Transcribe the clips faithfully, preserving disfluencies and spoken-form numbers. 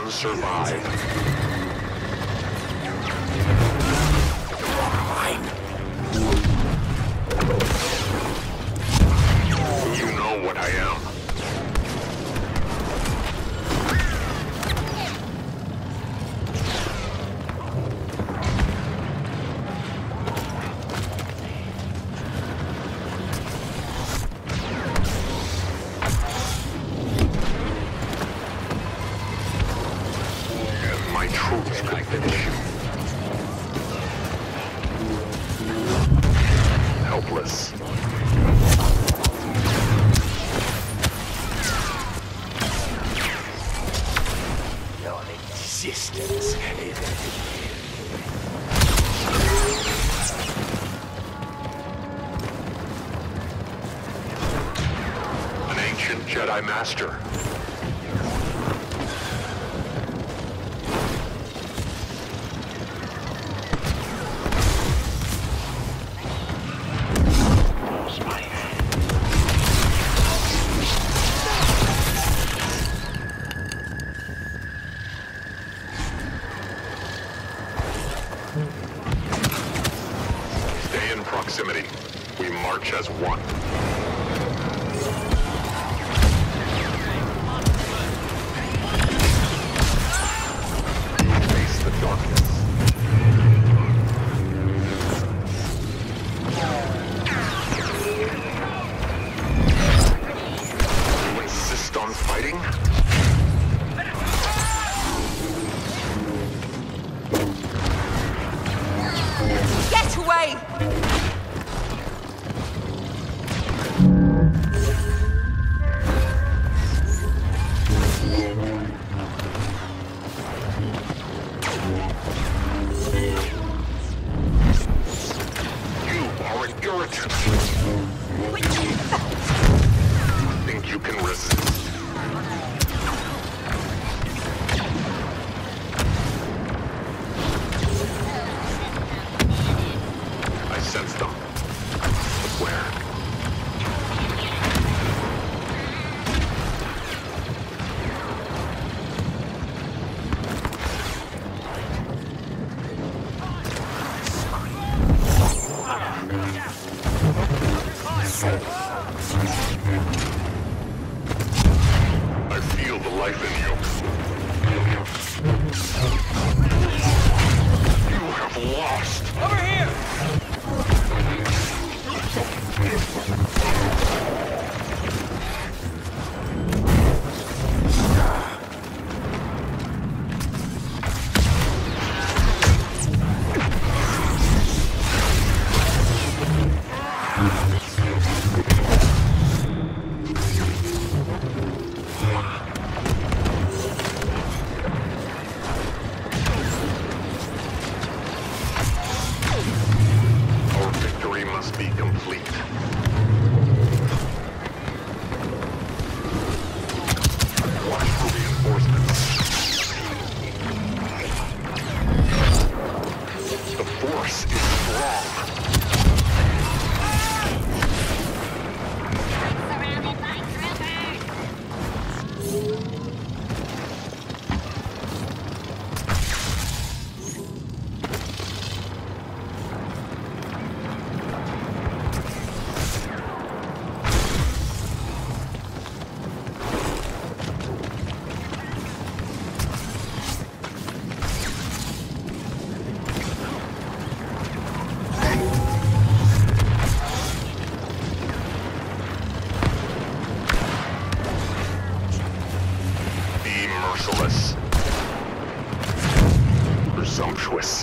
some survive. You know what I am. And my troops could finish you. Helpless. Non-existence. An ancient Jedi Master. Stay in proximity. We march as one. Face the darkness. You insist on fighting? Get away! You are an irritant. Think you can resist? I sense them. But where? I feel the life in you. You have lost. Over here! Our victory must be complete. Watch for reinforcements. The force is strong. Surrounded by troopers! Be merciless. Presumptuous.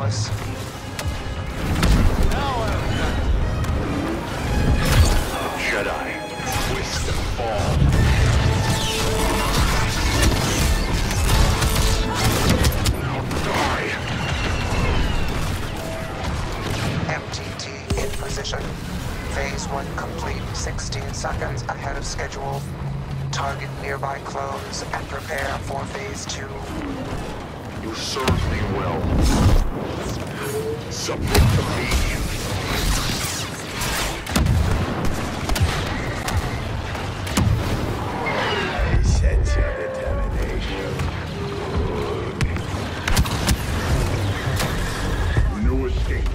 palace. Jedi, twist and fall. Now die. M T T in position. Phase one complete sixteen seconds ahead of schedule. Target nearby clones and prepare for phase two. You served me well. Submit to me. I sense your determination. No escape.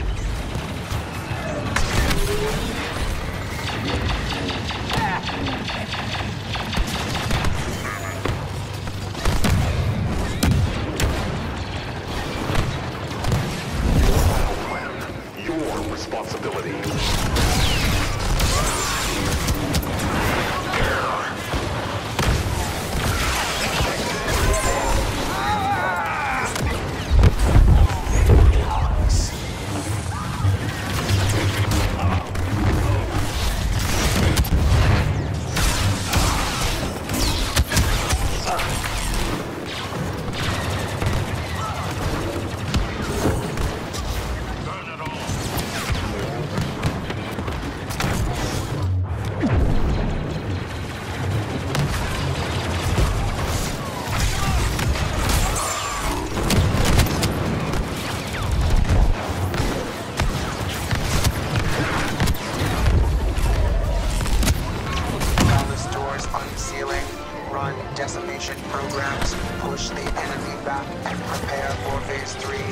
Your responsibility. Unsealing, run decimation programs, push the enemy back, and prepare for phase three.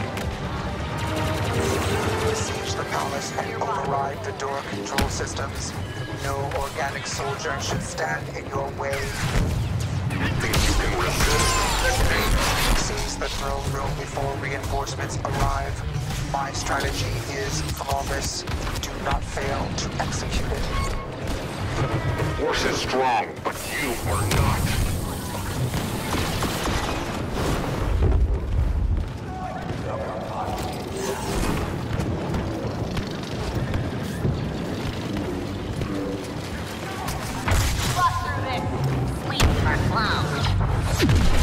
Besiege the palace and override the door control systems. No organic soldier should stand in your way. Think you can resist? Seize the throne room before reinforcements arrive. My strategy is flawless. Do not fail to execute it. Force is strong, but you are not. Bust through this. Sleep for clowns.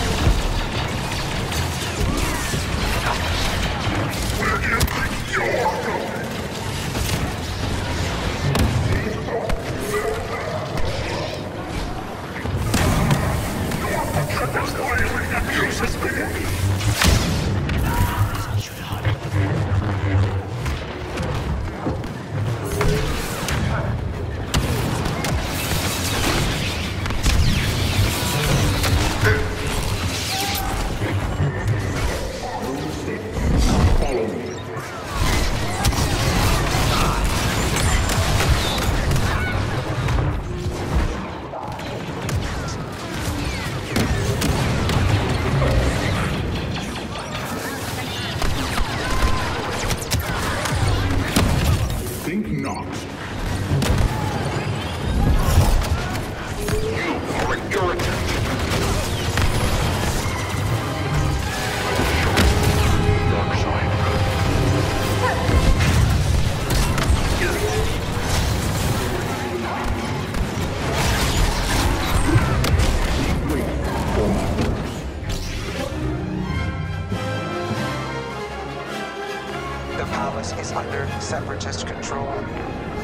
Think not. You are an irritant. Dark side. Wait for my orders. The palace is under separatist control.